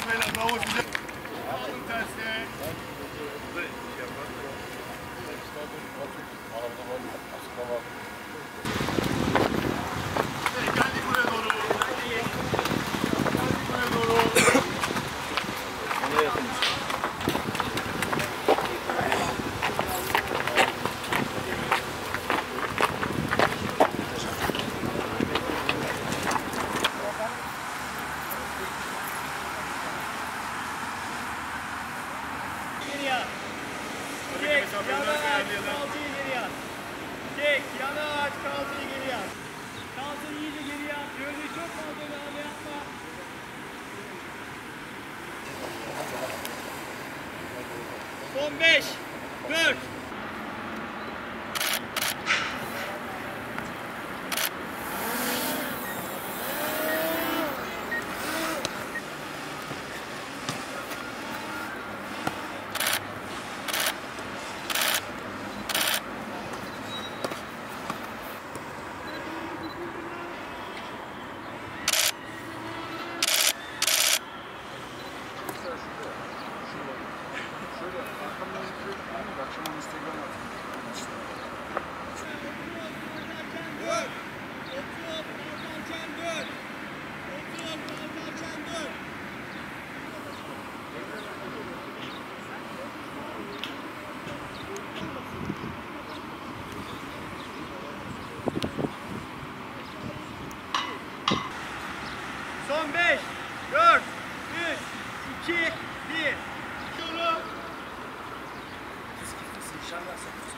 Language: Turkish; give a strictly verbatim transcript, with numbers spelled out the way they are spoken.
beyler. Bravo size. Aldım tersi. Geldik buraya doğru. Geldik buraya doğru. Nereye yakınız? Geriye at. Çek, yana aç, kalçayı geriye at. Çek, yana aç, kalçayı geriye at. Kalçayı iyice geriye at. Gövdeyi çok fazla bir hamle yapma. Son beş, dört. Son beş, dört, üç, iki, bir. Şunu. İnşallah.